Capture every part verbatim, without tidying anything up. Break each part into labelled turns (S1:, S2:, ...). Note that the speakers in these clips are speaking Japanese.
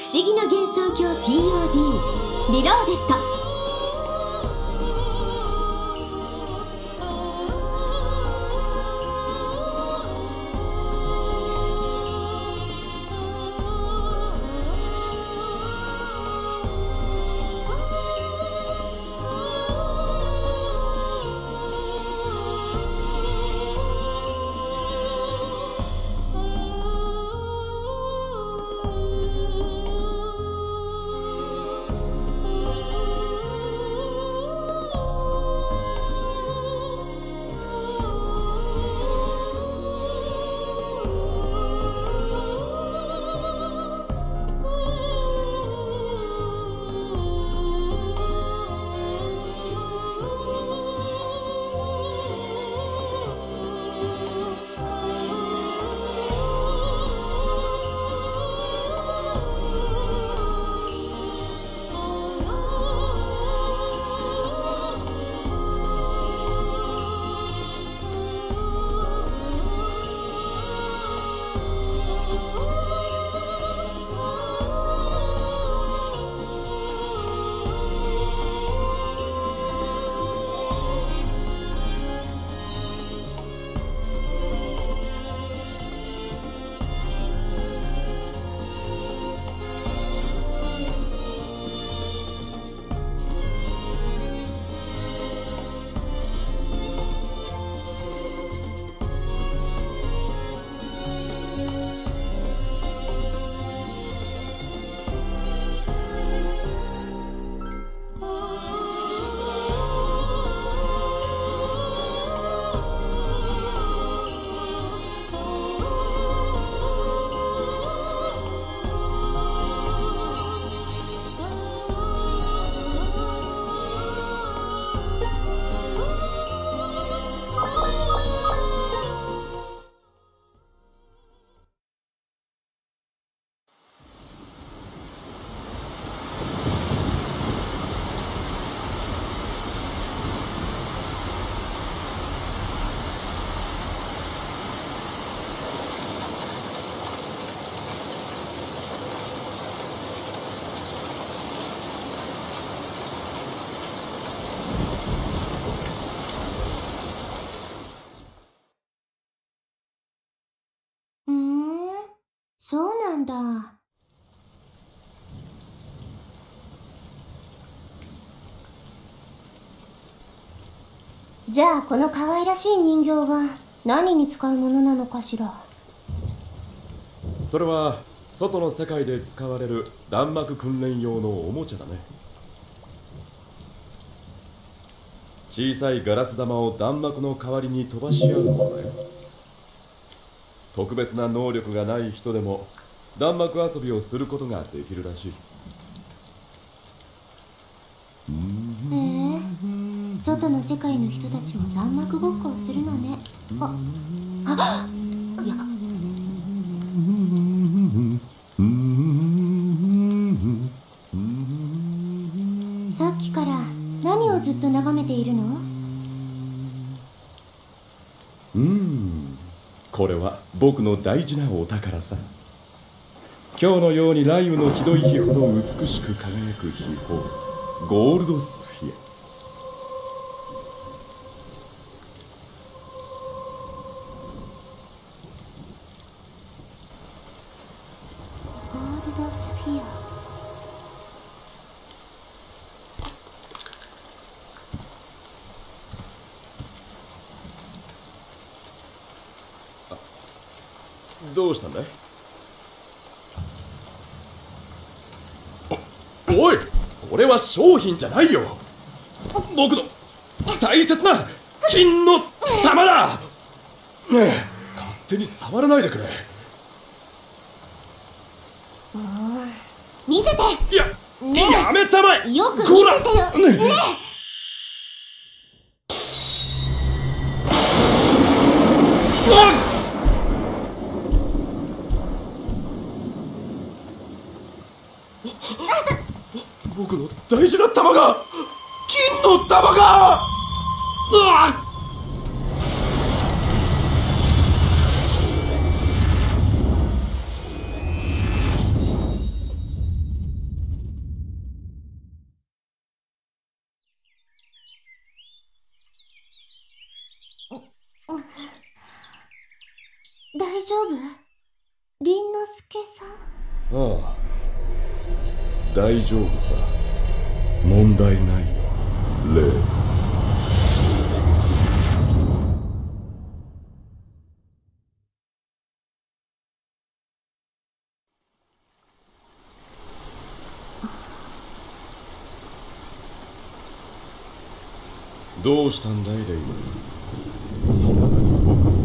S1: 思議の幻想郷 ティーオーディー リローデッド。
S2: そうなんだ。じゃあこの可愛らしい人形は何に使うものなのかしら。
S3: それは外の世界で使われる弾幕訓練用のおもちゃだね。小さいガラス玉を弾幕の代わりに飛ばし合うものだよ。特別な能力がない人でも弾幕遊びをすることができるらしい。
S2: へえ、外の世界の人たちも弾幕ごっこをするのね。あ、あ、やば。さっきから何をずっと眺めているの？
S3: うーん、これは僕の大事なお宝さ。今日のように雷雨のひどい日ほど美しく輝く秘宝、ゴールドスフィア。
S2: ゴールドスフィア。
S3: どうしたんだい？お、おい！これは商品じゃないよ。僕の大切な金の玉だ。ねえ、勝手に触らないでくれ。
S2: 見せて。
S3: いや、ねえ、やめたまえ。
S2: よく見せてよ。ねえ。
S3: 僕の大事な玉が、金の玉が。うわっ！
S2: 丈夫？凛之介さん？
S3: ああ、大丈夫さ。問題ないよ、レイ。どうしたんだい、レイム。そんなに僕を。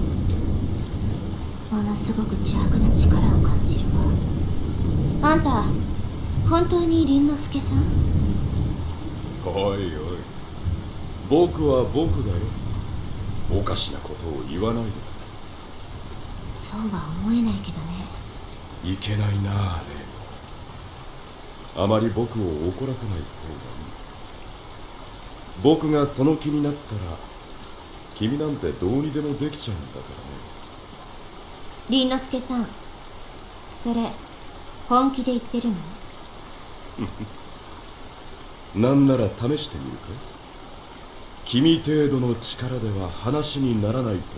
S2: ものすごく邪悪な力を感じるわ。あんた、本当に凛之介さん？
S3: おいおい、僕は僕だよ。おかしなことを言わないで。
S2: そうは思えないけどね。
S3: いけないなあ、レイ。あまり僕を怒らせない方がいい。僕がその気になったら君なんてどうにでもできちゃうんだからね。
S2: 凛之介さん、それ本気で言ってるの？
S3: なんなら試してみるか。君程度の力では話にならないと思うけどね。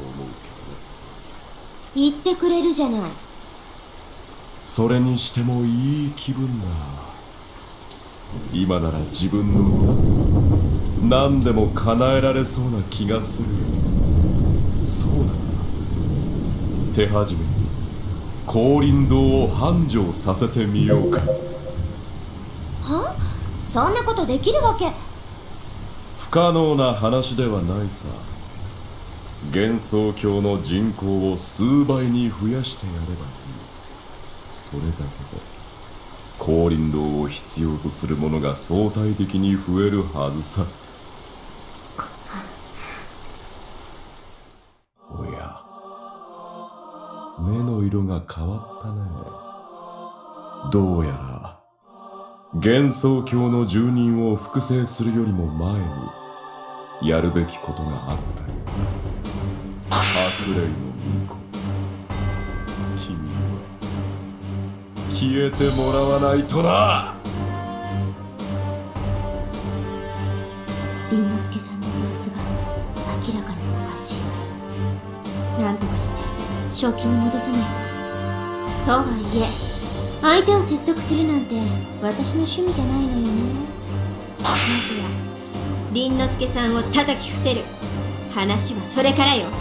S2: 言ってくれるじゃない。
S3: それにしてもいい気分だ。今なら自分の望み何でも叶えられそうな気がするよ。そうだな、手始めに降臨堂を繁盛させてみようか。
S2: は？そんなことできるわけ？
S3: 不可能な話ではないさ。幻想郷の人口を数倍に増やしてやればいい。それだけで降臨堂を必要とする者が相対的に増えるはずさ。おや、目の色が変わったね。どうやら幻想郷の住人を複製するよりも前にやるべきことがあったよ。白麗の巫女、君は消えてもらわないとな。
S2: 凛之介さんの様子が明らかにおかしい。なんとかして正気に戻さないと。とはいえ相手を説得するなんて私の趣味じゃないのよね。まずは凛之介さんを叩き伏せる。話はそれからよ。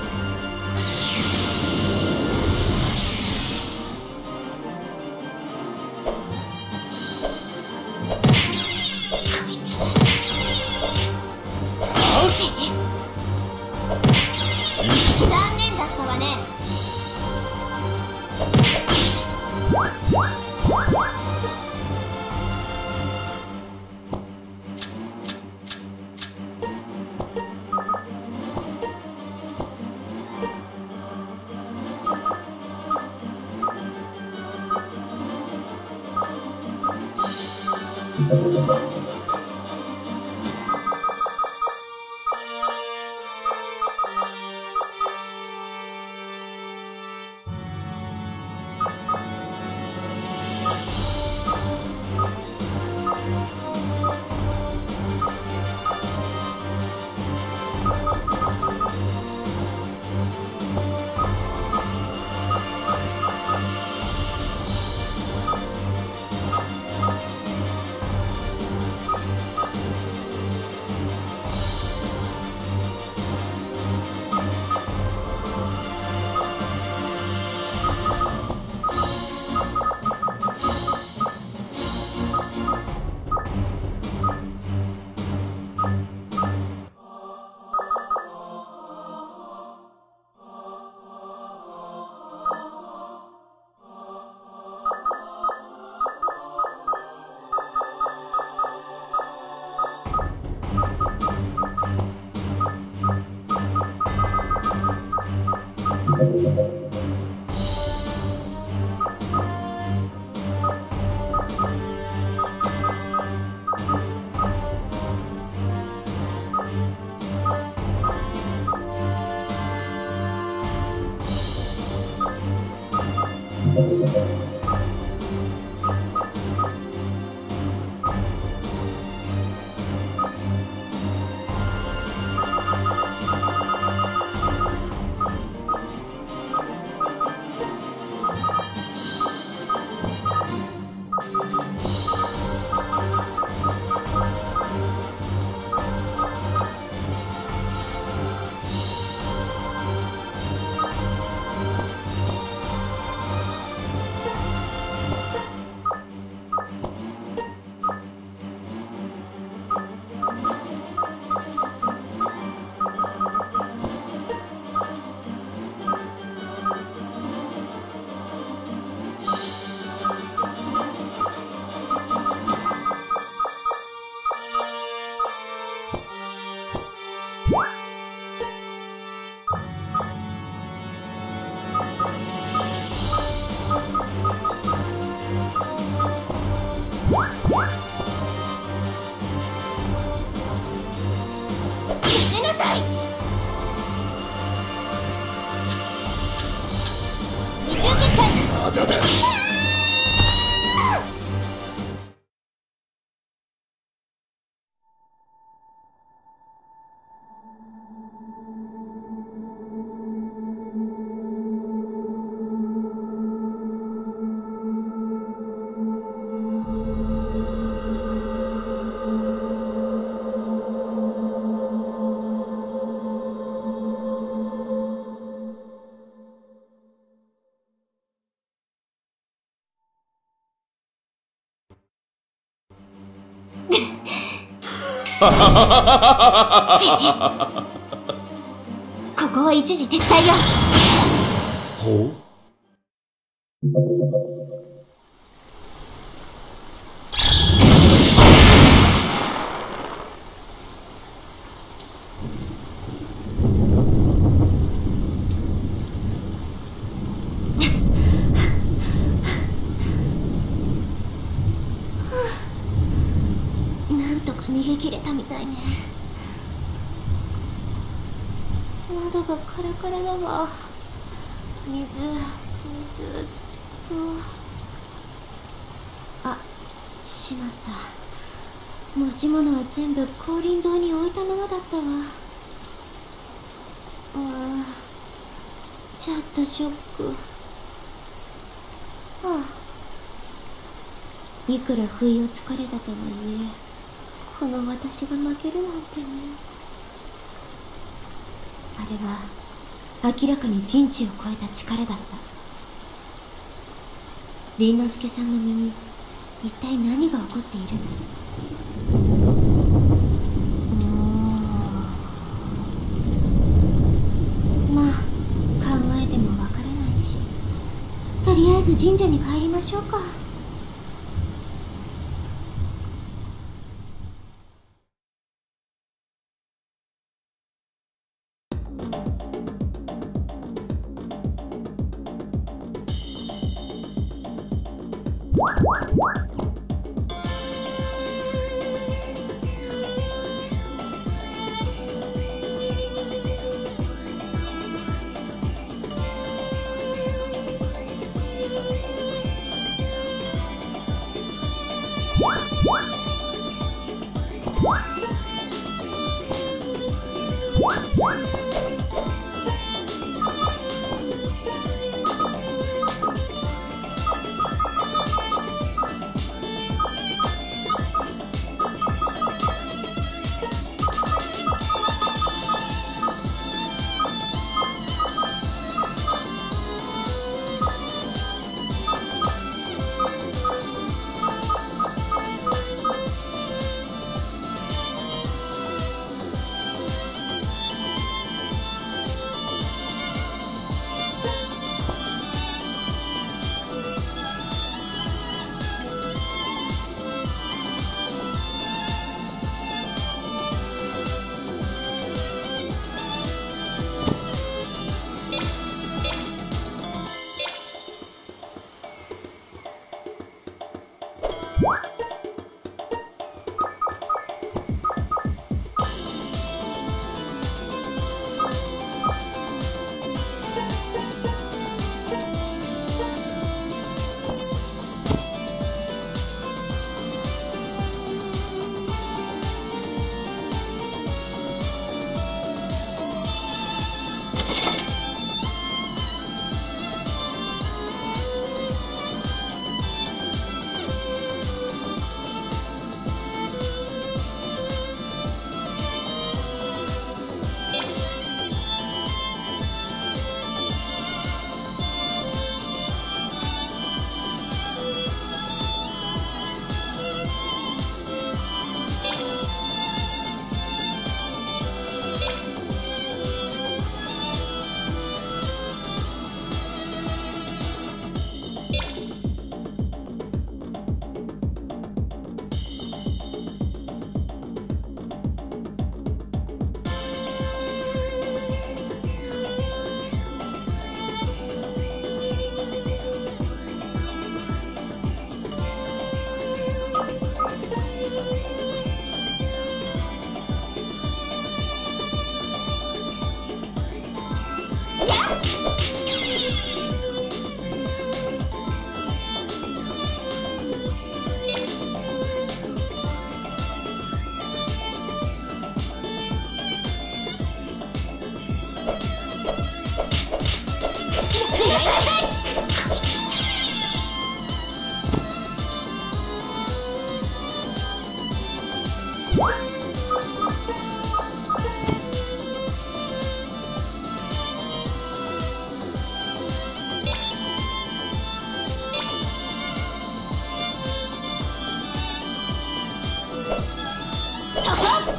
S2: 残念だったわね。 ここは一時撤退よ。
S3: ほう。
S2: なんとか逃げ切れたみたいね。喉がカラカラだわ。水水と、あ、しまった。持ち物は全部降臨堂に置いたままだったわ。ああ、ちょっとショック。ああ、いくら不意をつかれたとはいえ、この私が負けるなんてね。あれは明らかに人知を超えた力だった。凛之介さんの身に一体何が起こっている？まあ考えてもわからないし、とりあえず神社に帰りましょうか。 そこ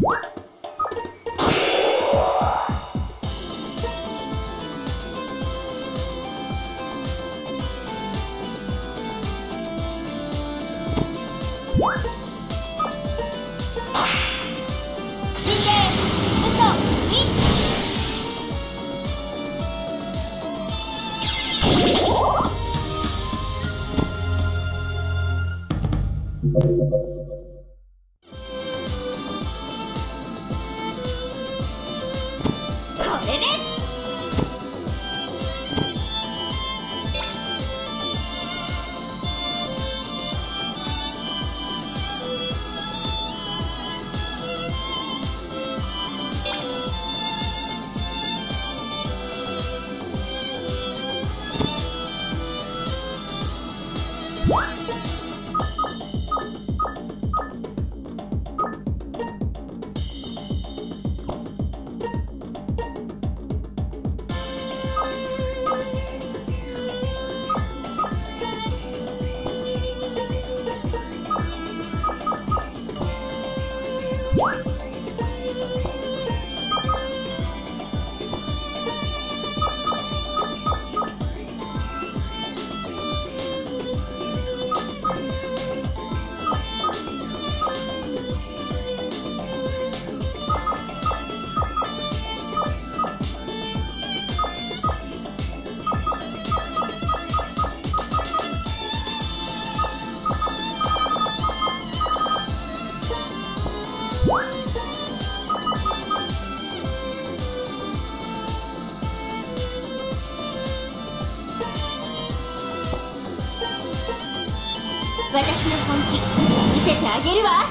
S2: 私の本気見せてあげるわ。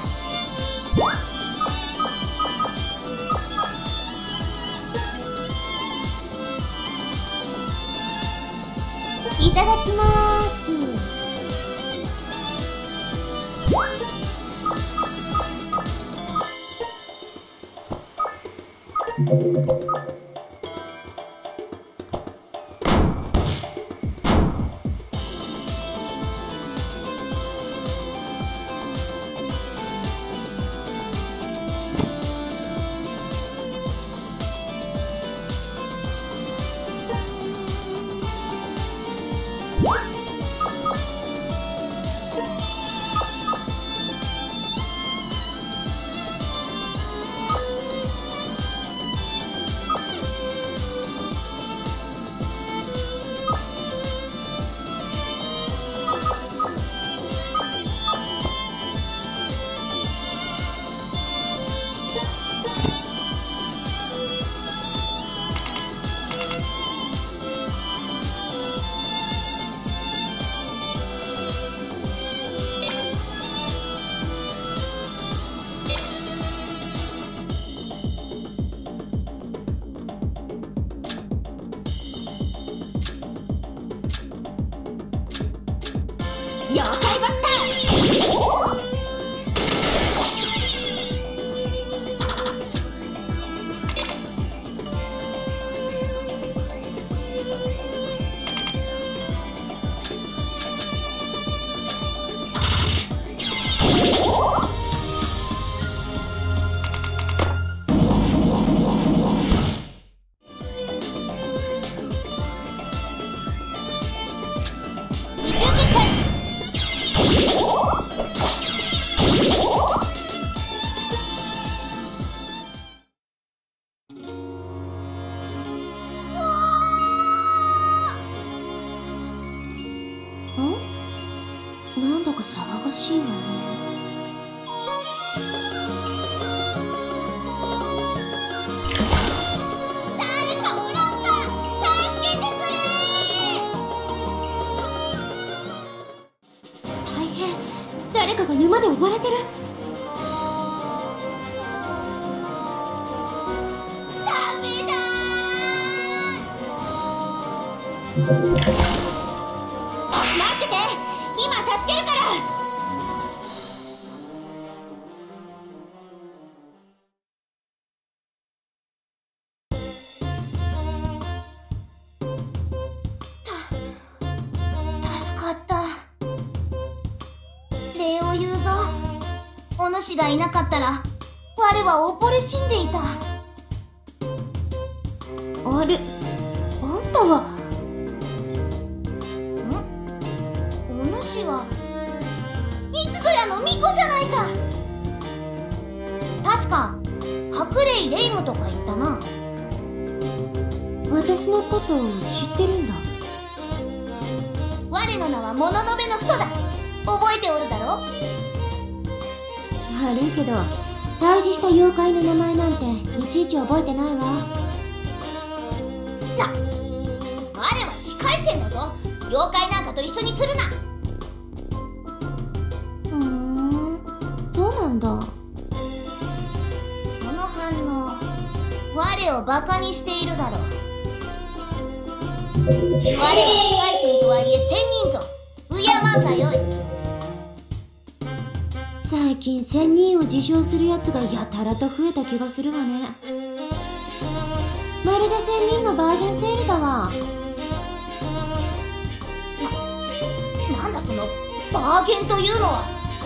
S2: いただきまーす。妖怪バスター。二周結界。なんだか騒がしいわね。誰かおらんか、助けてくれ。大変、誰かが沼で溺れてる。ダメだー。待ってて、今助けるから。た助かった。礼を言うぞ。お主がいなかったら我は溺れ死んでいた。あれ、あんたは。ん？お主はいつぞやの巫女じゃないか。確か白霊霊夢とか言ったな。私のことを知ってるんだ。我の名は物のべの人だ。覚えておるだろ。悪いけど退治した妖怪の名前なんていちいち覚えてないわ。な、我は司会戦だぞ。妖怪なんかと一緒にするな。ふーん、そうなんだ。この反応、我をバカにしているだろう。我は司会戦とはいえ仙人ぞ。敬うがよい。最近仙人を自称するやつがやたらと増えた気がするわね。まるで仙人のバーゲンセールだわ。な、なんだそのバーゲンというのは。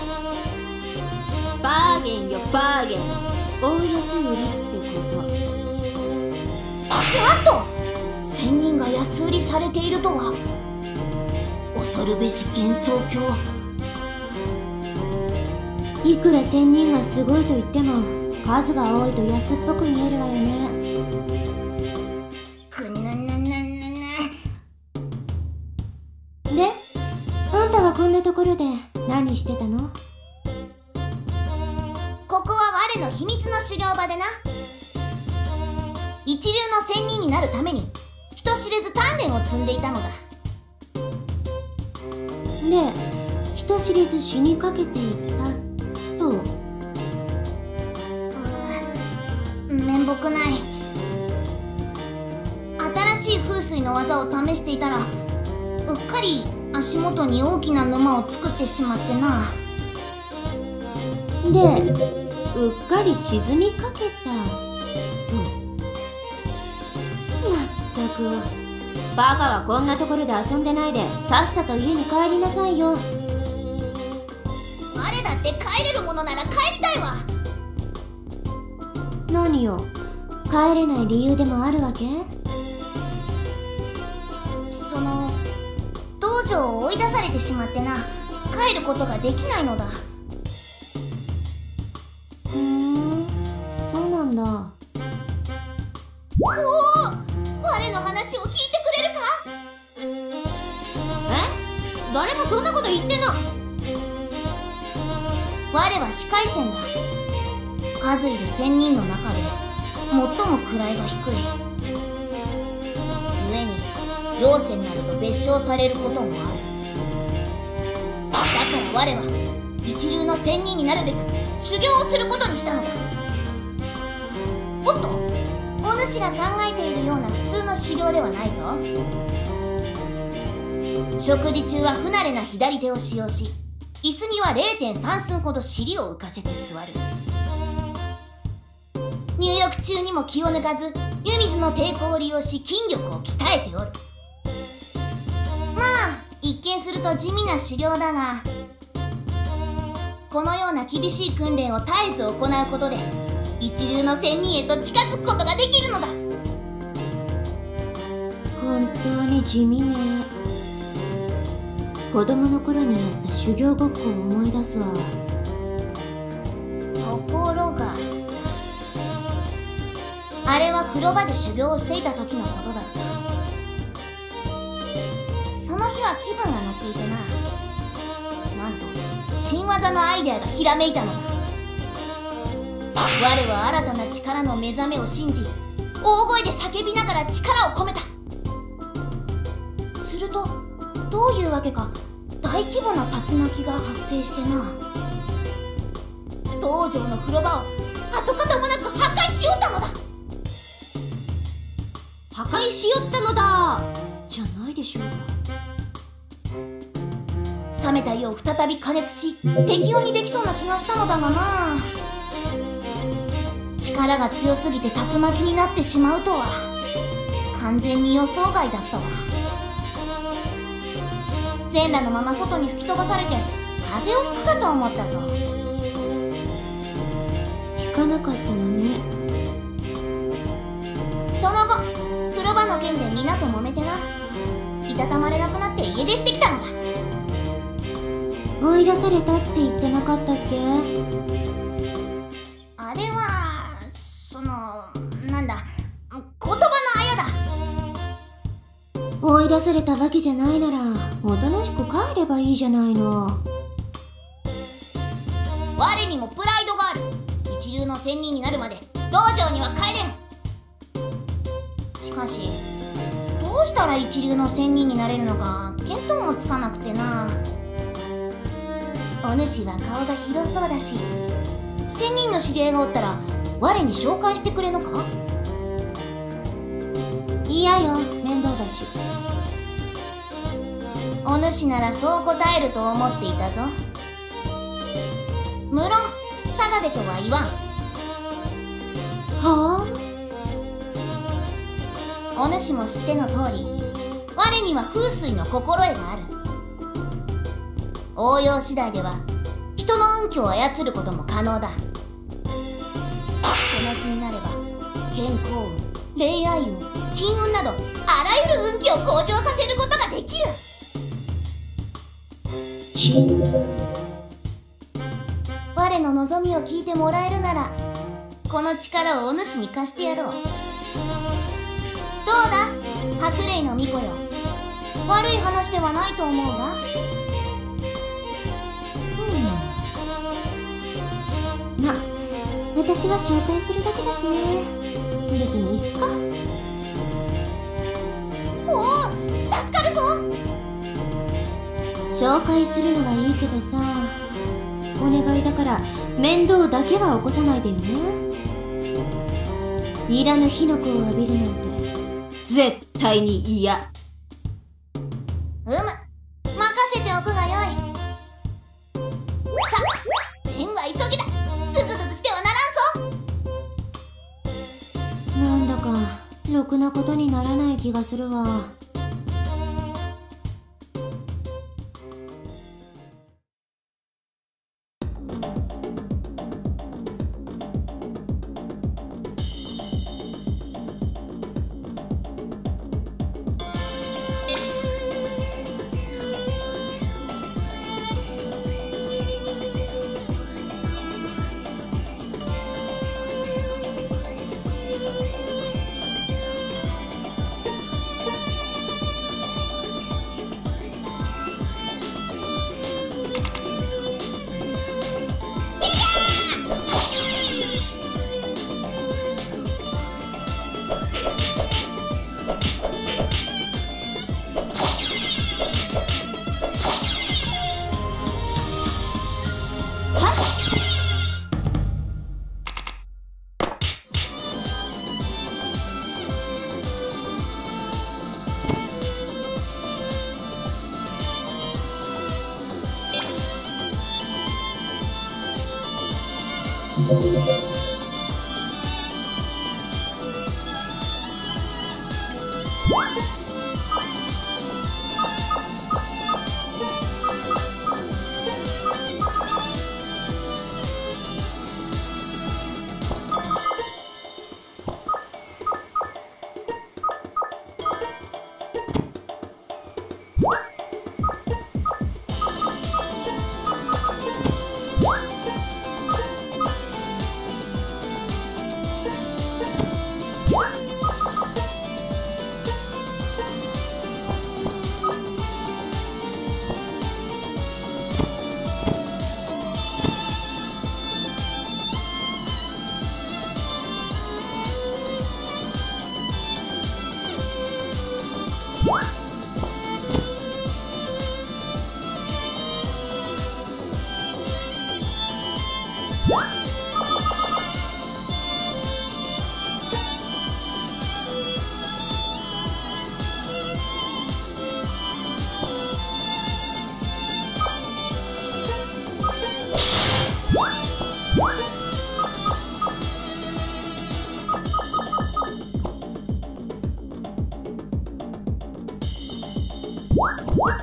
S2: バーゲンよバーゲン、大安売りってこと。なんと仙人が安売りされているとは。恐るべし幻想郷。いくら仙人がすごいと言っても数が多いと安っぽく見えるわよね。くぬぬぬぬぬ。で、あんたはこんなところで何してたの？ここは我の秘密の修行場でな。一流の仙人になるために人知れず鍛錬を積んでいたのだ。で、人知れず死にかけていたと。うー、面目ない。新しい風水の技を試していたらうっかり足元に大きな沼を作ってしまってな。で、うっかり沈みかけたと。まったく、バカはこんなところで遊んでないでさっさと家に帰りなさいよ。我だって帰れるものなら帰りたいわ。何よ、帰れない理由でもあるわけ？その、道場を追い出されてしまってな、帰ることができないのだ。ふーん、そうなんだ。おお、我の話を聞いてくれるか？え？誰もそんなこと言ってな。我は司会戦だ。数いる仙人の中で最も位が低い。故に妖仙などと別称されることもある。だから我は一流の仙人になるべく修行をすることにしたのだ。おっと、お主が考えているような普通の修行ではないぞ。食事中は不慣れな左手を使用し、椅子には れいてんさん 寸ほど尻を浮かせて座る。入浴中にも気を抜かず湯水の抵抗を利用し筋力を鍛えておる。まあ一見すると地味な修行だが、このような厳しい訓練を絶えず行うことで一流の仙人へと近づくことができるのだ。本当に地味ね。子供の頃にやった修行ごっこを思い出すわ。ところがあれは風呂場で修行をしていた時のことだった。その日は気分が乗っていてな、なんと新技のアイデアがひらめいたのだ。我は新たな力の目覚めを信じ、大声で叫びながら力を込めた。するとどういうわけか大規模な竜巻が発生してな、道場の風呂場を跡形もなく破壊しよったのだ。破壊しよったのだじゃないでしょうか。冷めた湯を再び加熱し適温にできそうな気がしたのだがな。力が強すぎて竜巻になってしまうとは完全に予想外だったわ。全裸のまま外に吹き飛ばされて風を吹くかと思ったぞ。吹聞かなかったのね。
S1: その後風呂場の件で皆と揉めてな、いたたまれなくなって家出してきたのだ。
S2: 追い出されたって言ってなかったっけ？
S1: あれはそのなんだ、言葉のあやだ。
S2: 追い出されたわけじゃないならおとなしく帰ればいいじゃないの。
S1: 我にもプライドがある。一流の仙人になるまで道場には帰れん。しかしどうしたら一流の仙人になれるのか見当もつかなくてな。お主は顔が広そうだし、仙人の知り合いがおったら我に紹介してくれのか？
S2: 嫌よ、面倒だし。
S1: お主ならそう答えると思っていたぞ。無論ただでとは言わん。
S2: は
S1: あ？お主も知っての通り、我には風水の心得がある。応用次第では人の運気を操ることも可能だ。その気になれば健康運、恋愛運、金運などあらゆる運気を向上させることができる。
S2: 金？
S1: 我の望みを聞いてもらえるならこの力をお主に貸してやろう。どうだ白麗の巫女よ、悪い話ではないと思うが。
S2: ま、私は紹介するだけだしね。別にいっか。
S1: おお、助かるぞ。
S2: 紹介するのはいいけどさ、お願いだから面倒だけは起こさないでよね。いらぬ火の粉を浴びるなんて絶対に嫌。
S1: うむ、任せておくがよい。さあ、善は急ぎだ。グズグズしてはならんぞ。
S2: なんだかろくなことにならない気がするわ。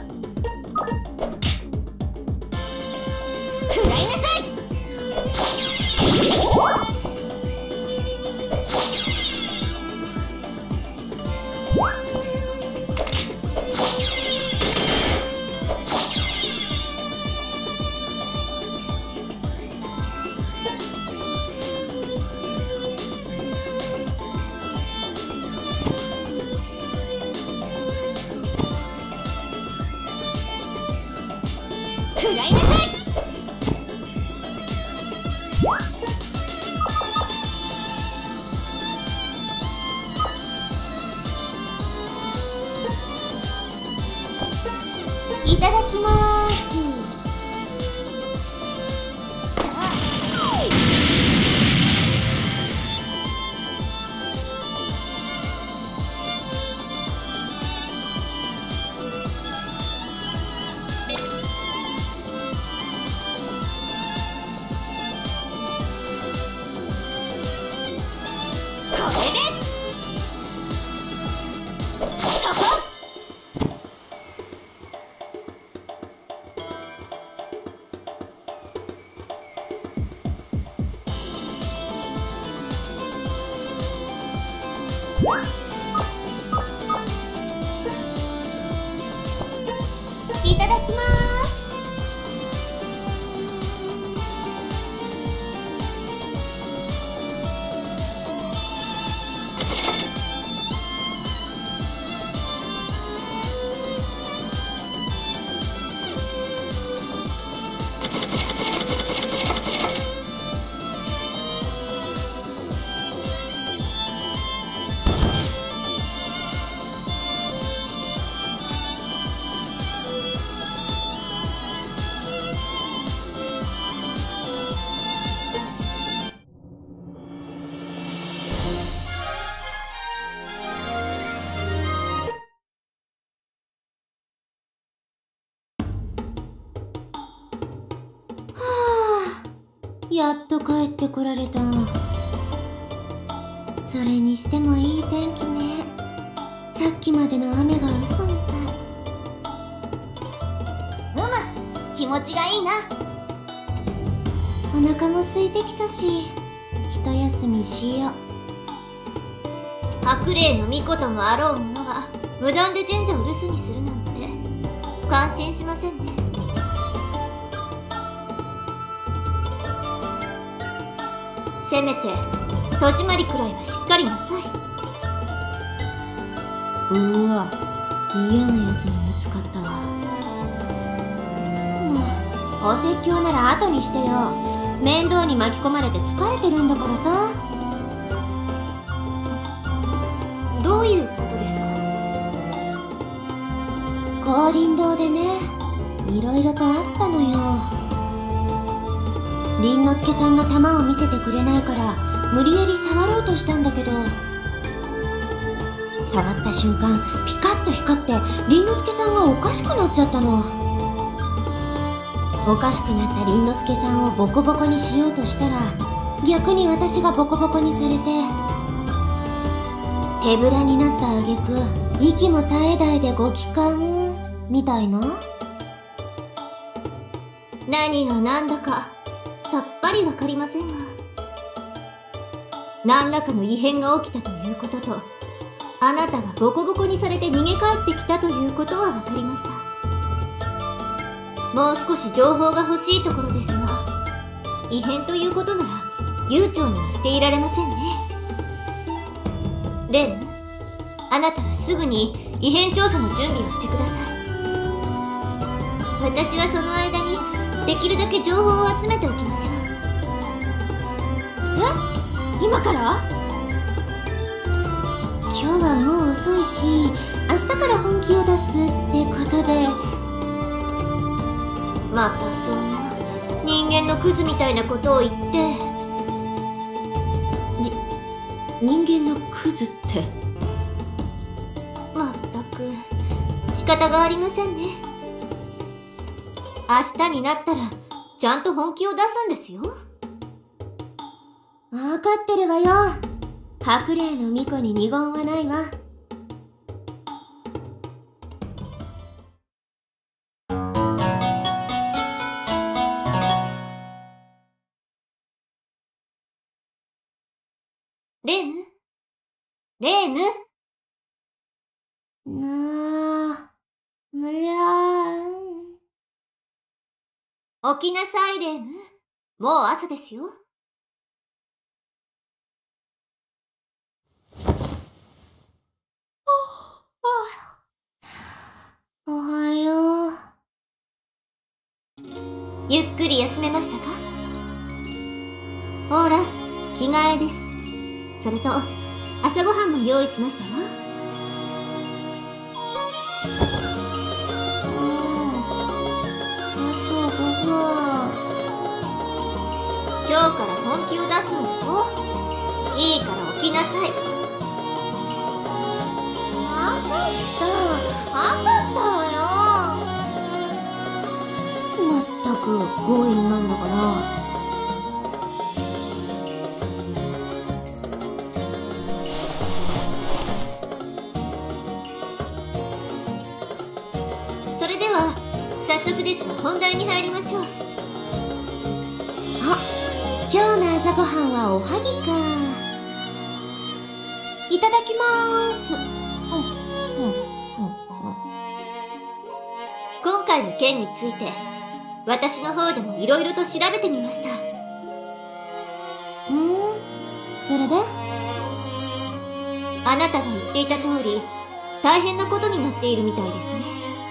S1: 食らいなさい。
S2: らいなさい。いただきまーす。いただきます。やっと帰ってこられた。それにしてもいい天気ね。さっきまでの雨が嘘みたい。
S1: うむ、気持ちがいいな。
S2: お腹も空いてきたし、一休みしよう。白霊の巫女ともあろう者が無断で神社を留守にするなんて感心しませんね。せめて戸締まりくらいはしっかりなさい。うわ、嫌なやつに見つかったわ。もうお説教なら後にしてよ。面倒に巻き込まれて疲れてるんだからさ。どういうことですか？高林堂でね、いろいろとあったのよ。凛之介さんが玉を見せてくれないから無理やり触ろうとしたんだけど、触った瞬間ピカッと光って凛之介さんがおかしくなっちゃったの。おかしくなった凛之介さんをボコボコにしようとしたら、逆に私がボコボコにされて手ぶらになった挙句息も絶え絶えでご帰還みたいな。何が何だかさっぱりわかりませんが、何らかの異変が起きたということと、あなたがボコボコにされて逃げ帰ってきたということはわかりました。もう少し情報が欲しいところですが、異変ということなら悠長にはしていられませんね。レン、あなたはすぐに異変調査の準備をしてください。私はその間にできるだけ情報を集めておきましょう。え？今から？今日はもう遅いし、明日から本気を出すってことで。またそんな人間のクズみたいなことを言って。に人間のクズって。まったく仕方がありませんね。明日になったらちゃんと本気を出すんですよ。分かってるわよ。白霊の巫女に二言はないわ。レーム？レーム？なあ、むりゃー。起きなさい、レーム。もう朝ですよ。おはよう。 ゆっくり休めましたか？ほら、着替えです。それと朝ごはんも用意しましたわ。今日から本気を出すんでしょ？いいから起きなさい。
S1: 分かった分かったわよ。
S2: まったく強引なんだから。それでは早速ですが本題に入りましょう。今日の朝ごはんはおはぎか。いただきまーす。うんうんうんうん、今回の件について私の方でもいろいろと調べてみました。うん、それで？あなたが言っていた通り大変なことになっているみたいですね。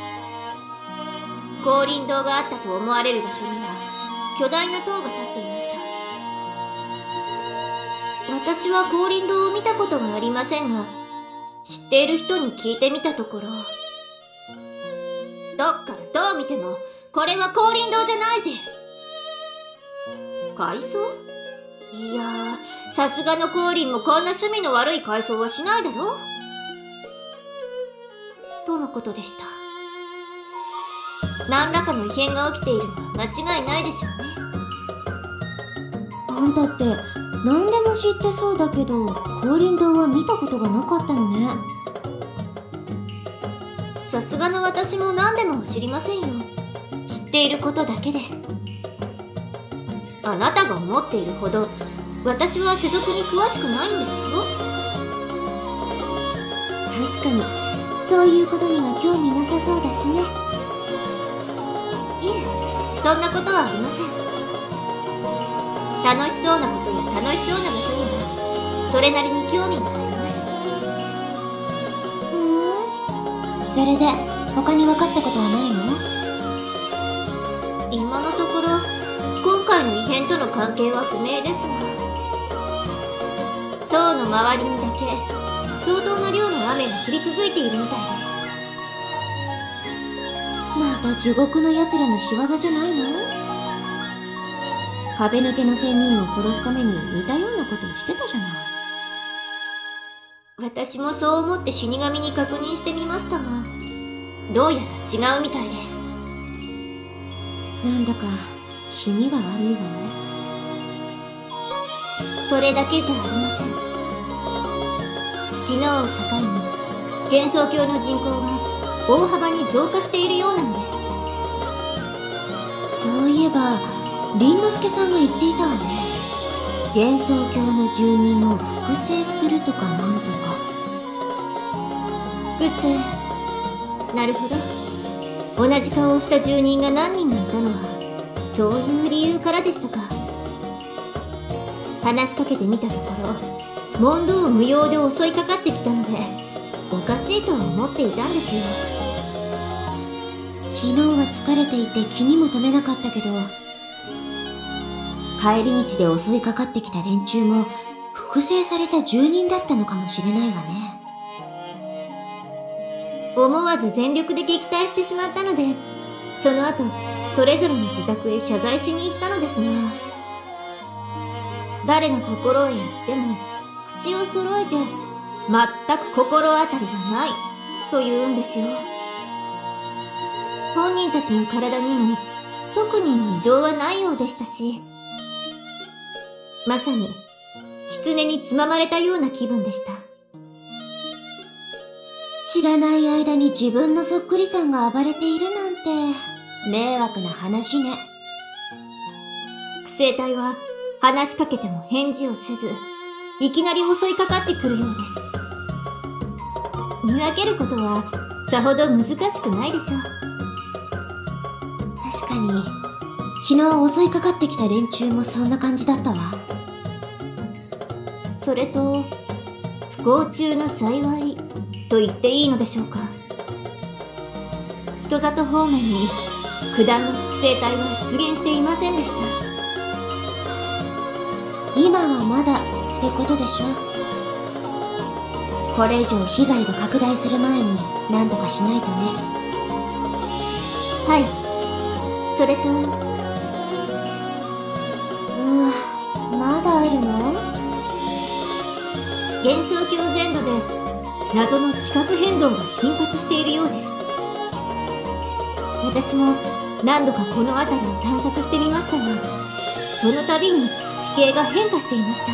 S2: 降臨堂があったと思われる場所には巨大な塔が立っていました。私は降臨堂を見たことがありませんが、知っている人に聞いてみたところ、どっからどう見てもこれは降臨堂じゃないぜ。改装？いやー、さすがの降臨もこんな趣味の悪い改装はしないだろとのことでした。何らかの異変が起きているのは間違いないでしょうね。あんたって何でも知ってそうだけど、降臨堂は見たことがなかったのね。さすがの私も何でも知りませんよ。知っていることだけです。あなたが思っているほど私は世俗に詳しくないんですよ。確かにそういうことには興味なさそうだしね。いえ、そんなことはありません。楽しそうなことや楽しそうな場所にはそれなりに興味があります。ふーん、それで他に分かったことはないの？今のところ今回の異変との関係は不明ですが、塔の周りにだけ相当な量の雨が降り続いているみたいです。また地獄の奴らの仕業じゃないの？壁抜けの仙人を殺すために似たようなことをしてたじゃない。私もそう思って死神に確認してみましたが、どうやら違うみたいです。なんだか気味が悪いわね。それだけじゃありません。昨日を境に幻想郷の人口が大幅に増加しているようなのです。そういえば凛之介さんが言っていたわね。幻想郷の住人を複製するとかなんとか。複製。なるほど。同じ顔をした住人が何人もいたのはそういう理由からでしたか。話しかけてみたところ、問答無用で襲いかかってきたのでおかしいとは思っていたんですよ。昨日は疲れていて気にも留めなかったけど、帰り道で襲いかかってきた連中も複製された住人だったのかもしれないわね。思わず全力で撃退してしまったので、その後それぞれの自宅へ謝罪しに行ったのですが、誰のところへ行っても口を揃えて全く心当たりがないと言うんですよ。本人たちの体にも特に異常はないようでしたし、まさに狐につままれたような気分でした。知らない間に自分のそっくりさんが暴れているなんて迷惑な話ね。苦生体は話しかけても返事をせず、いきなり襲いかかってくるようです。見分けることはさほど難しくないでしょう。確かに昨日襲いかかってきた連中もそんな感じだったわ。それと不幸中の幸いと言っていいのでしょうか。人里方面に九段の複生体は出現していませんでした。今はまだってことでしょ。これ以上被害が拡大する前に何とかしないとね。はい。それとうーまだあるの？幻想郷全土で謎の地殻変動が頻発しているようです。私も何度かこの辺りを探索してみましたが、その度に地形が変化していました。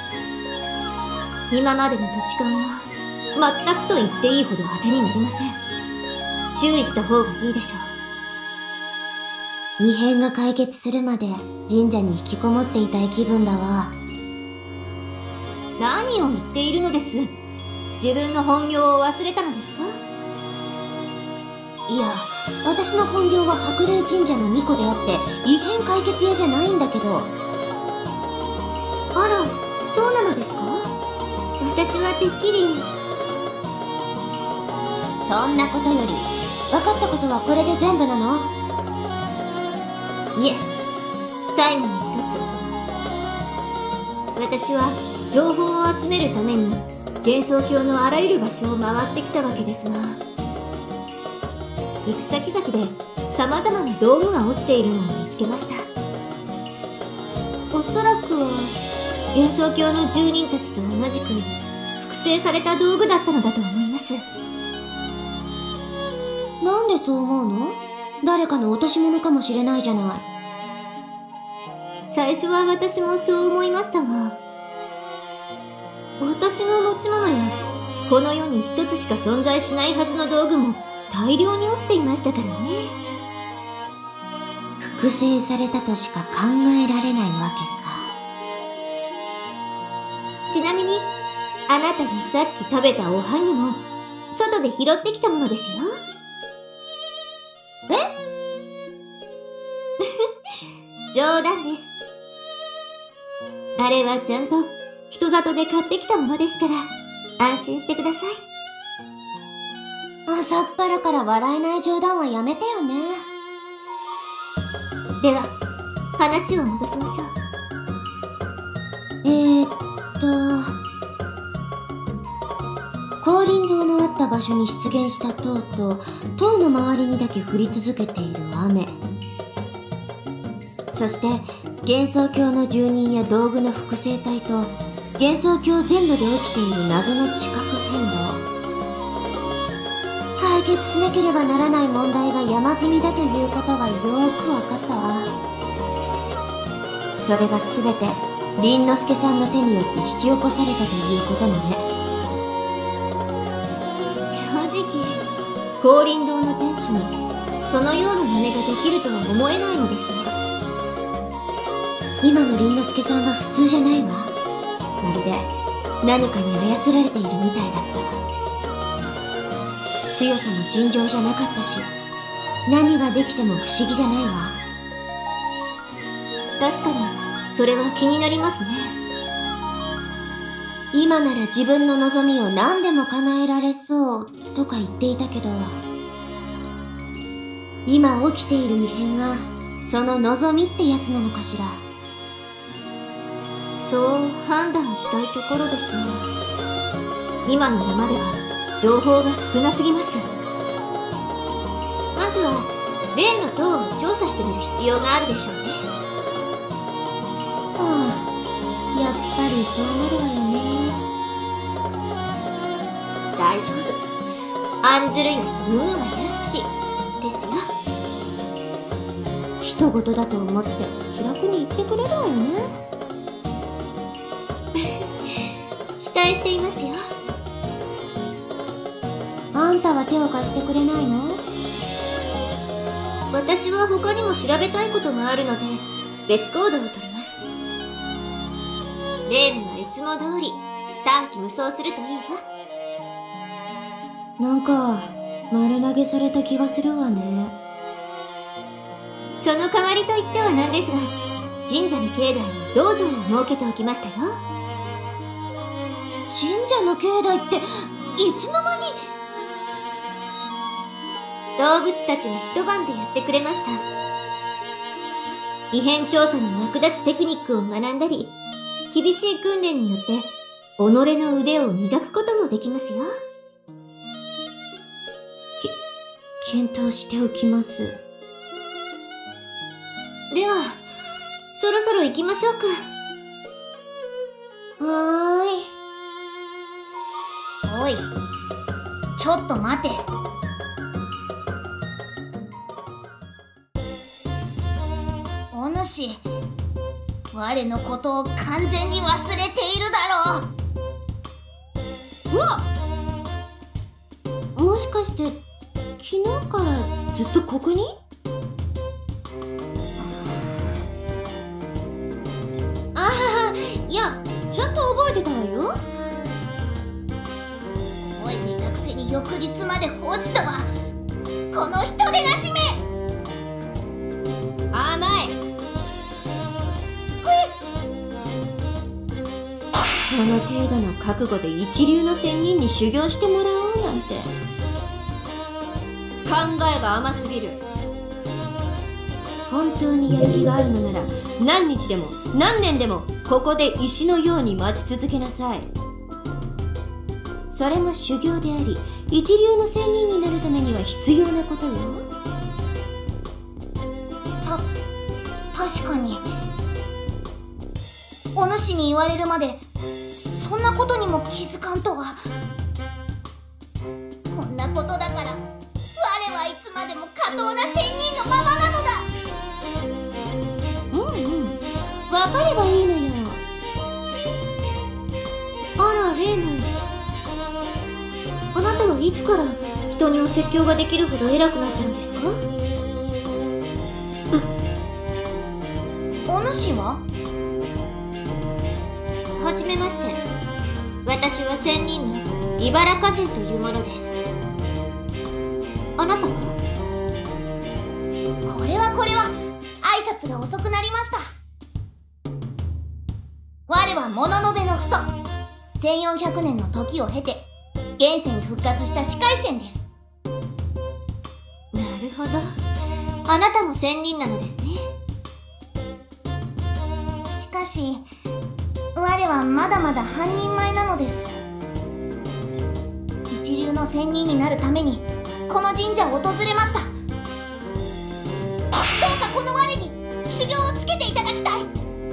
S2: 今までの土地勘は全くと言っていいほど当てになりません。注意した方がいいでしょう。異変が解決するまで神社に引きこもっていたい気分だわ。何を言っているのです。自分の本業を忘れたのですか？いや、私の本業は白霊神社の巫女であって異変解決屋じゃないんだけど。あら、そうなのですか？私はてっきり。そんなことより分かったことはこれで全部なの？いえ、最後に一つ。私は情報を集めるために幻想郷のあらゆる場所を回ってきたわけですが、行く先々で様々な道具が落ちているのを見つけました。おそらくは幻想郷の住人たちと同じく複製された道具だったのだと思います。なんでそう思うの？誰かの落とし物かもしれないじゃない。最初は私もそう思いましたが、私の持ち物やこの世に一つしか存在しないはずの道具も大量に落ちていましたからね。複製されたとしか考えられないわけか。ちなみにあなたがさっき食べたおはぎも外で拾ってきたものですよ。え？冗談です。あれはちゃんと人里で買ってきたものですから安心してください。朝っぱらから笑えない冗談はやめてよね。では話を戻しましょう。えー、っと降臨堂のあった場所に出現した塔と塔の周りにだけ降り続けている雨、そして幻想郷の住人や道具の複製体と幻想郷全土で起きている謎の地殻変動。解決しなければならない問題が山積みだということがよーくわかったわ。それが全て凛之介さんの手によって引き起こされたということもね。正直降臨堂の店主にそのような真似ができるとは思えないのですが、今の凛之介さんは普通じゃないわ。まるで何かに操られているみたいだった。強さも尋常じゃなかったし、何ができても不思議じゃないわ。確かにそれは気になりますね。今なら自分の望みを何でも叶えられそうとか言っていたけど、今起きている異変がその望みってやつなのかしら。そう判断したいところですが、今のままでは情報が少なすぎます。まずは例の塔を調査してみる必要があるでしょうね。はあ、やっぱりそうなるわよね。大丈夫、案ずるより有無がよしですよ。人事だと思って気楽に言ってくれるわよね。期待していますよ。あんたは手を貸してくれないの？私は他にも調べたいことがあるので別行動をとります。レームはいつも通り短期無双するといいわ。なんか丸投げされた気がするわね。その代わりと言ってはなんですが、神社の境内に道場を設けておきましたよ。神社の境内っていつの間に？動物たちが一晩でやってくれました。 異変調査に役立つテクニックを学んだり、厳しい訓練によって己の腕を磨くこともできますよ。き、検討しておきます。では、そろそろ行きましょうか。はーい。
S1: おい、ちょっと待て。お主、我のことを完全に忘れているだろう。
S2: うわっ、もしかして昨日からずっとここに？ああ、いや、ちゃんと覚えてたわよ。
S1: 覚えていたくせに翌日まで放置とは、この人でなしめ。
S2: 甘い。その程度の覚悟で一流の仙人に修行してもらおうなんて考えが甘すぎる。本当にやる気があるのなら何日でも何年でもここで石のように待ち続けなさい。それも修行であり、一流の仙人になるためには必要なことよ。
S1: た、確かに。お主に言われるまでそんなことにも気づかんとは。こんなことだから我はいつまでも下等な仙人のままなのだ。
S2: うんうん、分かればいいのよ。あらレイム、あなたはいつから人にお説教ができるほど偉くなったのですか？
S1: お主は？
S2: はじめまして。私は仙人の茨風というものです。あなたは？
S1: これはこれは挨拶が遅くなりました。我は物の部の人。せんよんひゃくねんの時を経て現世に復活した四海仙です。
S2: なるほど、あなたも仙人なのですね。
S1: しかし我はまだまだ半人前なのです。一流の仙人になるためにこの神社を訪れました。どうかこの我に修行をつけていただきたい。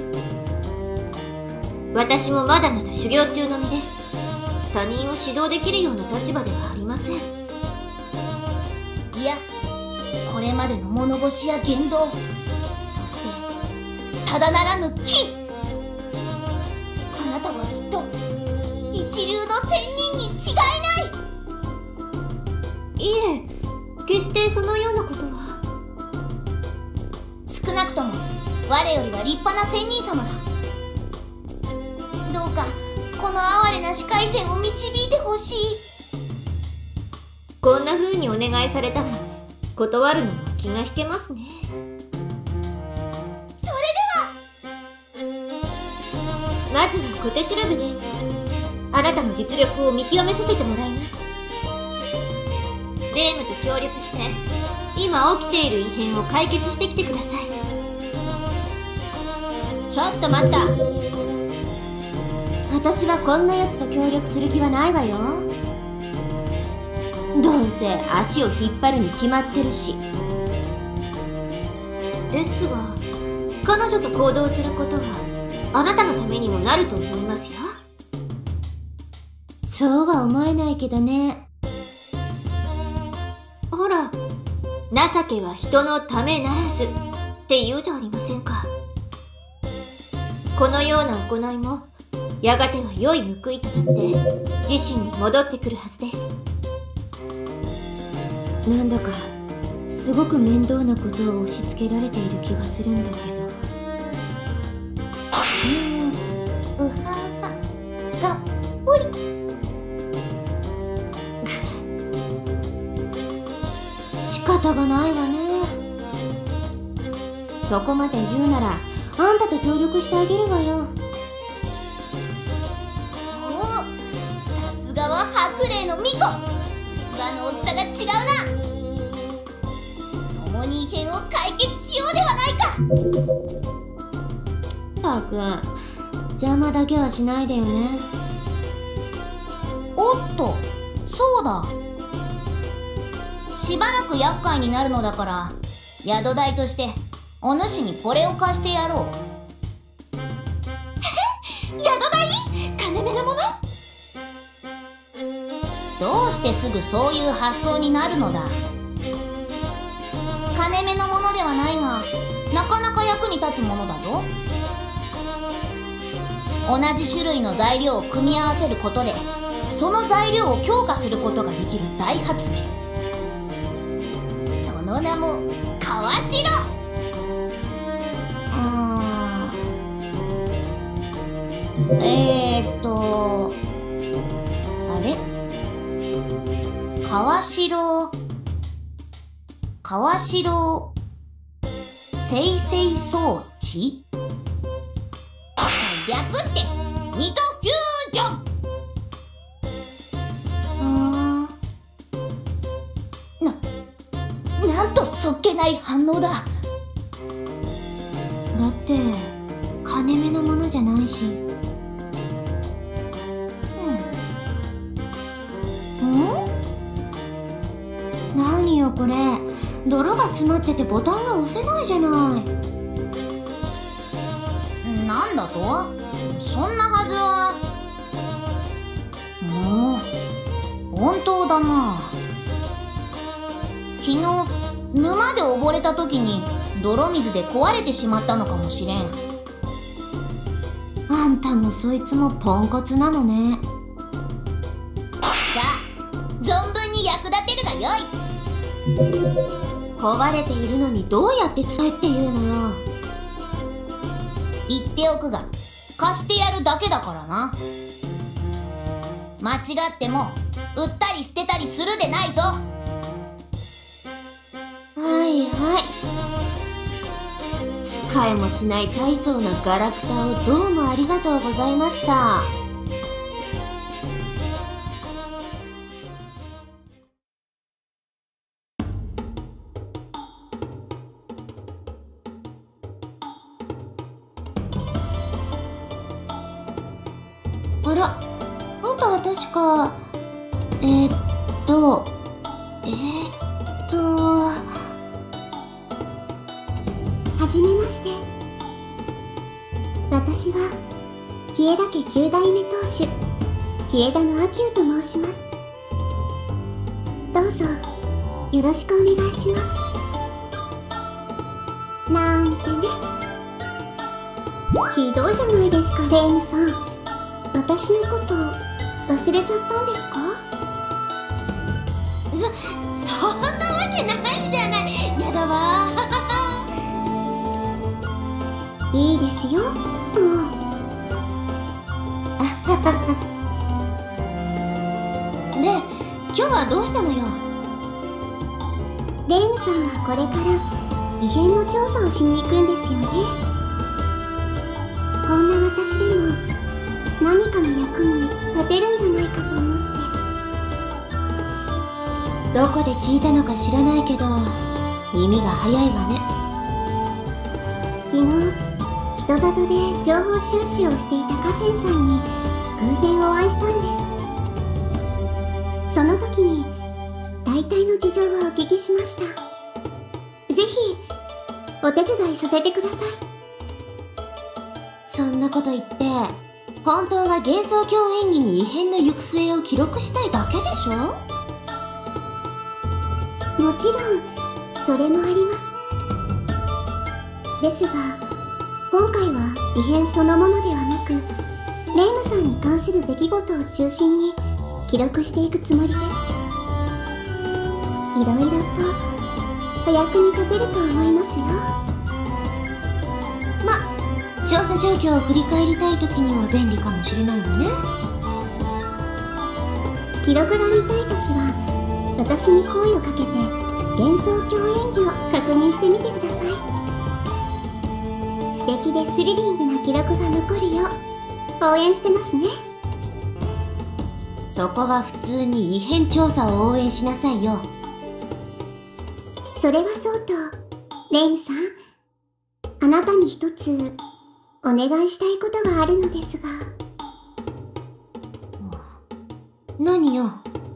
S2: 私もまだまだ修行中の身です。他人を指導できるような立場ではありません。
S1: いや、これまでの物腰や言動、そしてただならぬ気、あなたはきっと一流の仙人に違いない。
S2: いえ、決してそのようなことは。
S1: 少なくとも我よりは立派な仙人様だ。どうかこの哀れな四海仙を導いてほしい。
S2: こんな風にお願いされたら断るのも気が引けますね。
S1: それでは
S2: まずは小手調べです。あなたの実力を見極めさせてもらいます。レームと協力して今起きている異変を解決してきてください。ちょっと待った。私はこんなやつと協力する気はないわよ。どうせ足を引っ張るに決まってるし。ですが彼女と行動することはあなたのためにもなると思いますよ。そうは思えないけどね。ほら、情けは人のためならずって言うじゃありませんか。このような行いもやがては良い報いとなって自身に戻ってくるはずです。なんだかすごく面倒なことを押し付けられている気がするんだけど。
S1: うははがっぽり。
S2: 仕方がないわね。そこまで言うならあんたと協力してあげるわよ。
S1: おお、さすがは白麗の巫女。器の大きさが違うな。共共に異変を解決しようではないか。
S2: たく邪魔だけはしないでよね。
S1: おっと、そうだ。しばらく厄介になるのだから宿代としてお主にこれを貸してやろう。
S2: 宿代？金目のもの？
S1: どうしてすぐそういう発想になるのだ。金目のものではないがなかなか役に立つものだぞ。同じ種類の材料を組み合わせることでその材料を強化することができる大発明、その名も川城。うーんえーっとあれ川城川城生成装置、略してミトフュージョン。な、なんとそっけない反応だ。
S2: だって金目のものじゃないし。
S1: うん、うん、
S2: 何よこれ、泥が詰まっててボタンが押せないじゃない。
S1: なんだと？そんなはずは。もう本当だな。昨日沼で溺れた時に泥水で壊れてしまったのかもしれん。
S2: あんたもそいつもポンコツなのね。
S1: さあ存分に役立てるがよい。
S2: 壊れているのにどうやって使えっていうのよ。
S1: 言っておくが貸してやるだけだからな。間違っても売ったり捨てたりするでないぞ。
S2: はいはい。使えもしない大層なガラクタをどうもありがとうございました。あら、あんたは確か、えー、っと、えー、っと、
S4: はじめまして。私は、稗田家きゅう代目当主、稗田の阿久と申します。どうぞ、よろしくお願いします。なんてね。ひどいじゃないですか、レイムさん。私のこと忘れちゃったんですか？
S2: そ、そんなわけないじゃない。やだわ。
S4: いいですよ、もう。
S2: で、今日はどうしたのよ？
S4: レイムさんはこれから異変の調査をしに行くんですよね。こんな私でも何かの役に立てるんじゃないかと思って。
S2: どこで聞いたのか知らないけど耳が早いわね。
S4: 昨日人里で情報収集をしていた河川さんに偶然お会いしたんです。その時に大体の事情はお聞きしました。ぜひお手伝いさせてください。
S2: そんなこと言って本当は幻想郷演技に異変の行く末を記録したいだけでしょ？
S4: もちろんそれもあります。ですが今回は異変そのものではなくレイムさんに関する出来事を中心に記録していくつもりです。いろいろとお役に立てると思いますよ。
S2: ま、調査状況を振り返りたい時には便利かもしれないわね。
S4: 記録が見たい時は私に声をかけて幻想郷演技を確認してみてください。素敵でスリリングな記録が残るよう応援してますね。
S2: そこは普通に異変調査を応援しなさいよ。
S4: それはそうと、レイムさん、あなたに一つお願いしたいことがあるのですが。
S2: 何よ。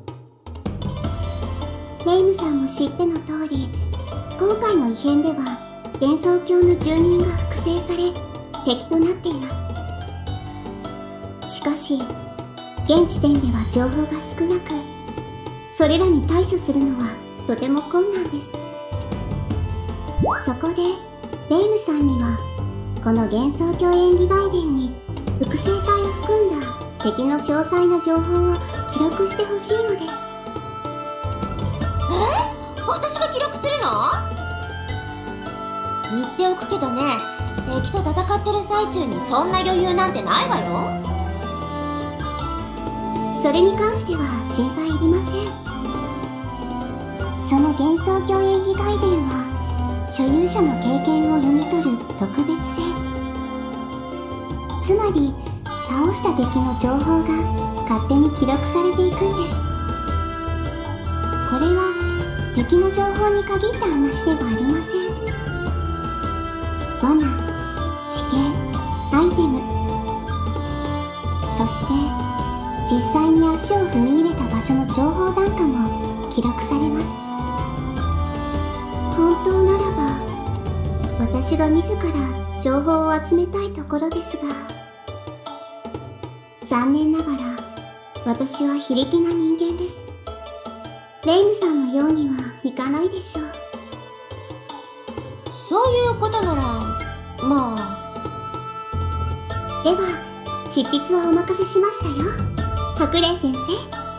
S4: レイムさんも知っての通り、今回の異変では幻想郷の住人が複製され敵となっています。しかし現時点では情報が少なく、それらに対処するのはとても困難です。そこでレイムさんにはこの幻想郷演技外伝に複製体を含んだ敵の詳細な情報を記録してほしいのです。
S2: え？私が記録するの？言っておくけどね、敵と戦ってる最中にそんな余裕なんてないわよ。
S4: それに関しては心配いりません。その幻想郷演技外伝は所有者の経験を読み取る特別性、つまり倒した敵の情報が勝手に記録されていくんです。これは敵の情報に限った話ではありません。罠、地形、アイテム、そして実際に足を踏み入れた場所の情報なんかも記録されます。本当ならば私が自ら情報を集めたいところですが、残念ながら私は非力な人間です。レイムさんのようにはいかないでしょう。
S2: そういうことならまあ。
S4: では執筆はお任せしましたよ、白蓮先生。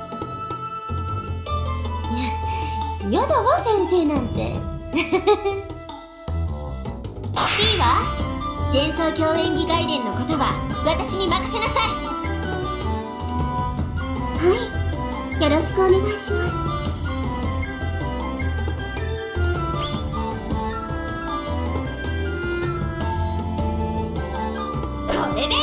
S2: やだわ、先生なんて。いいわ。幻想郷演技外伝のことは私に任せなさい。
S4: はい、よろしくお願いします。
S2: これで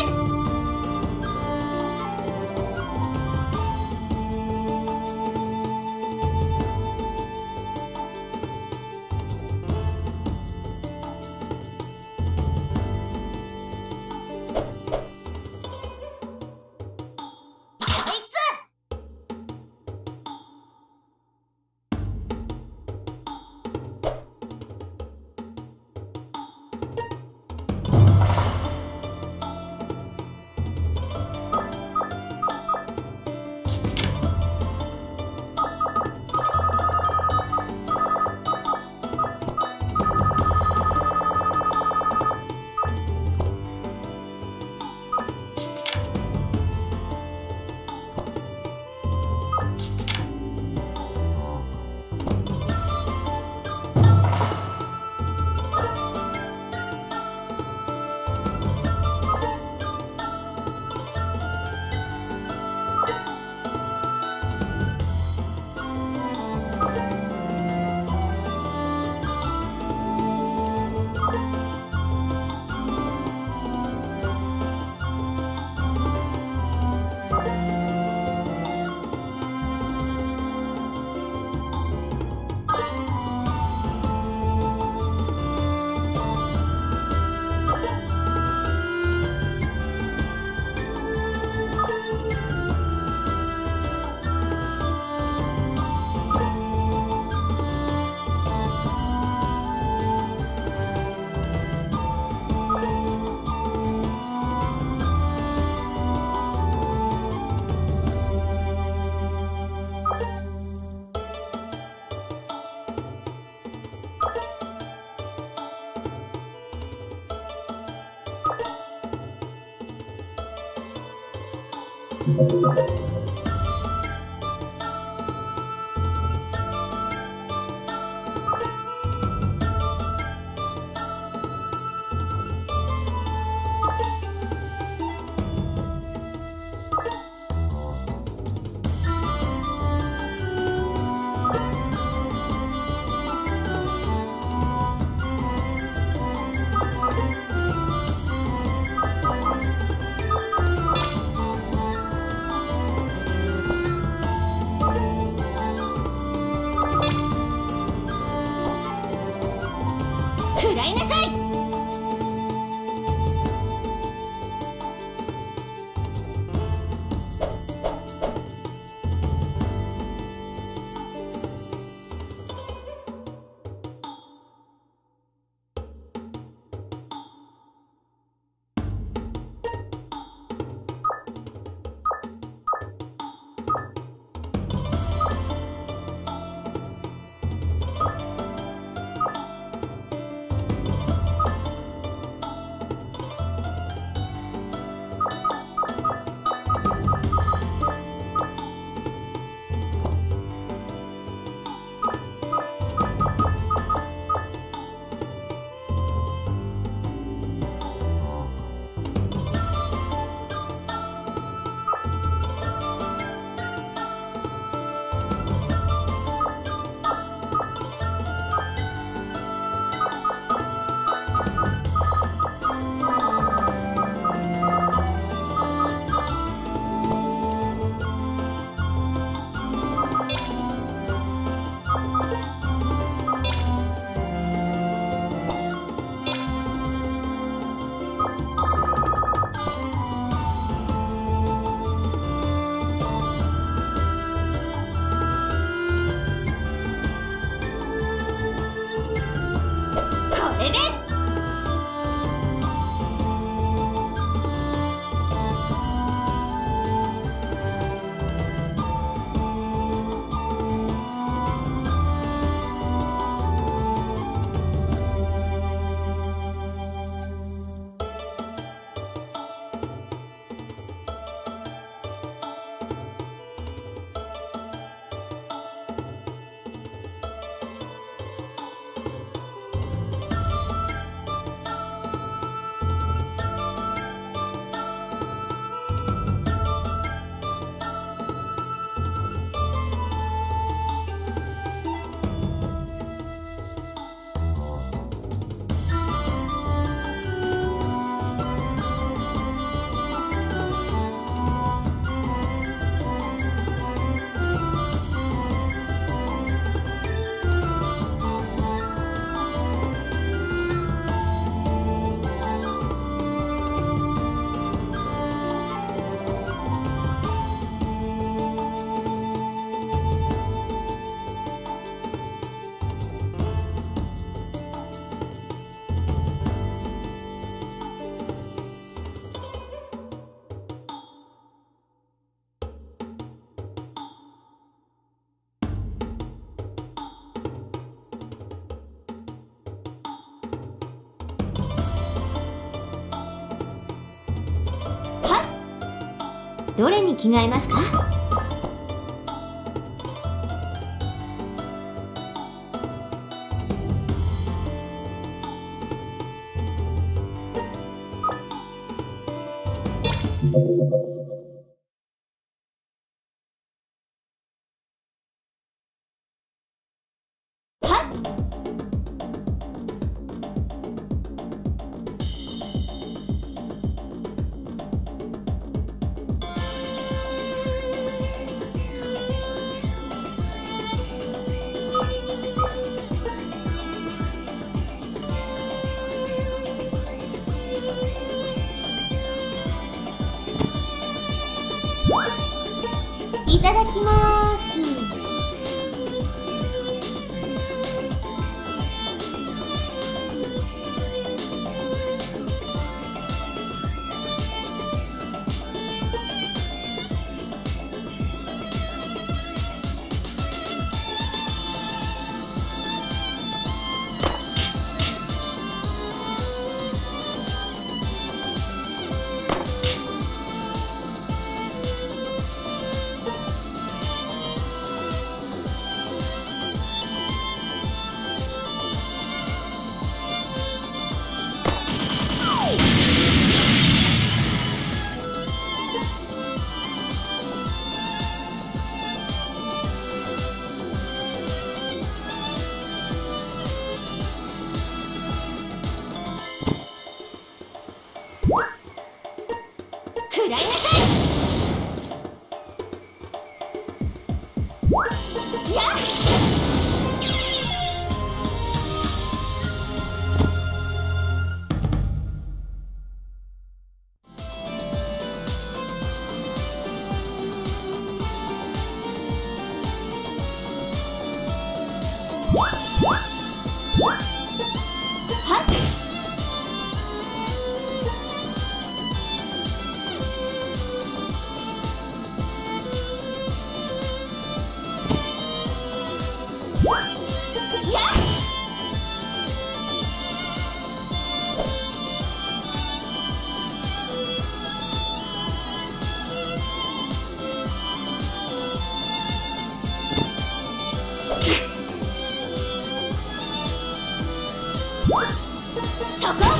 S2: どれに着替えますか？いただきます。食らいなさい。やっはっそこ。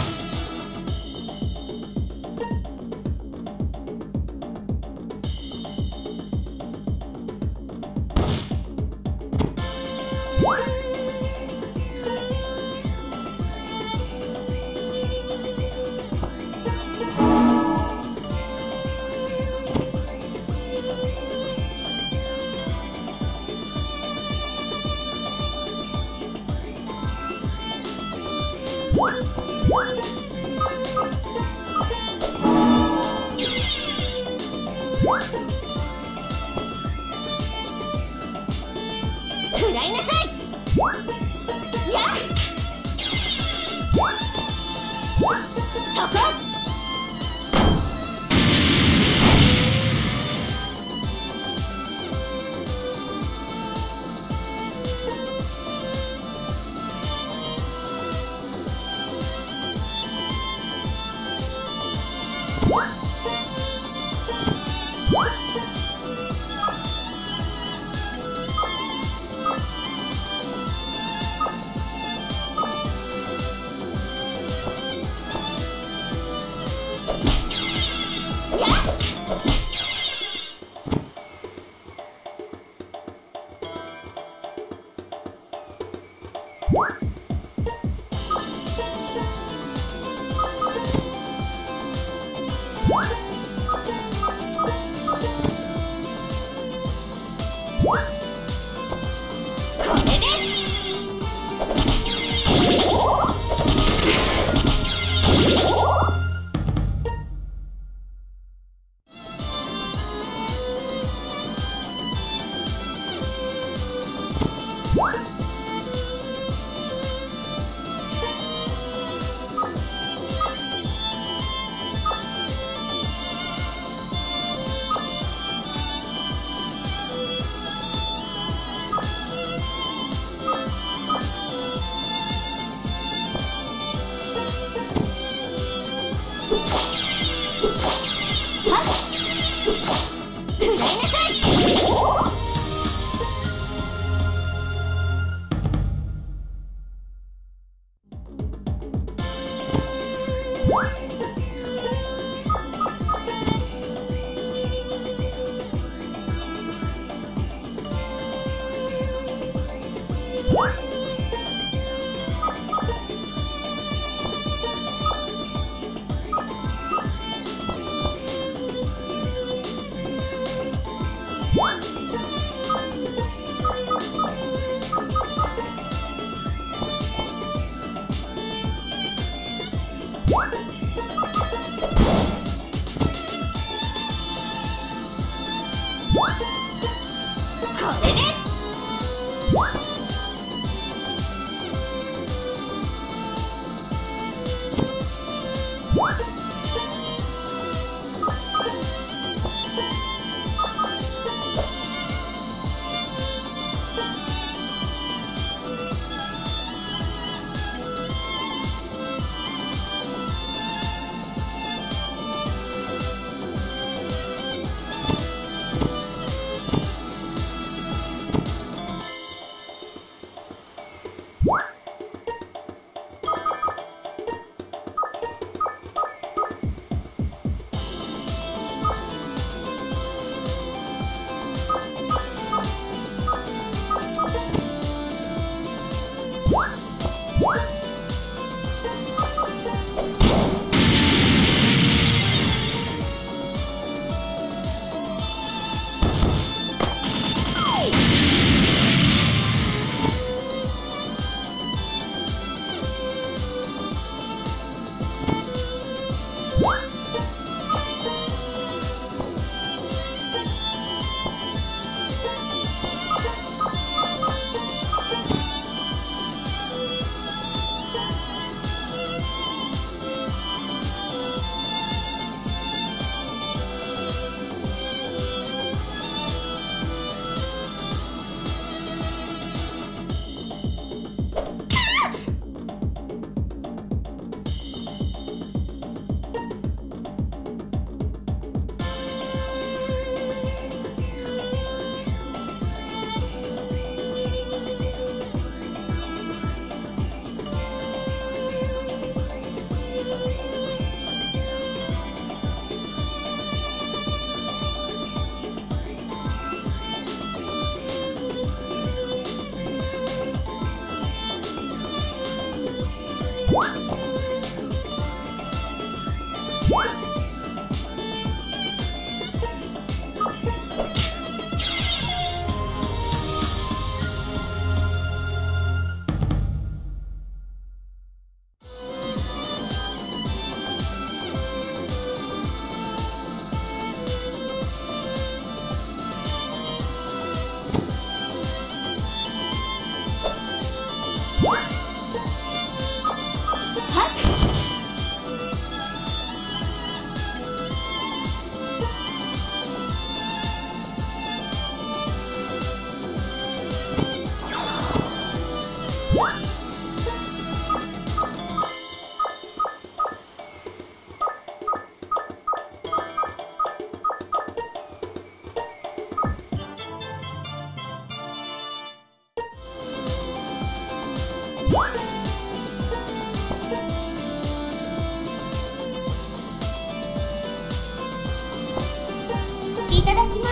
S2: 食らいなさい。やっそこ。これで
S1: これでいただきます。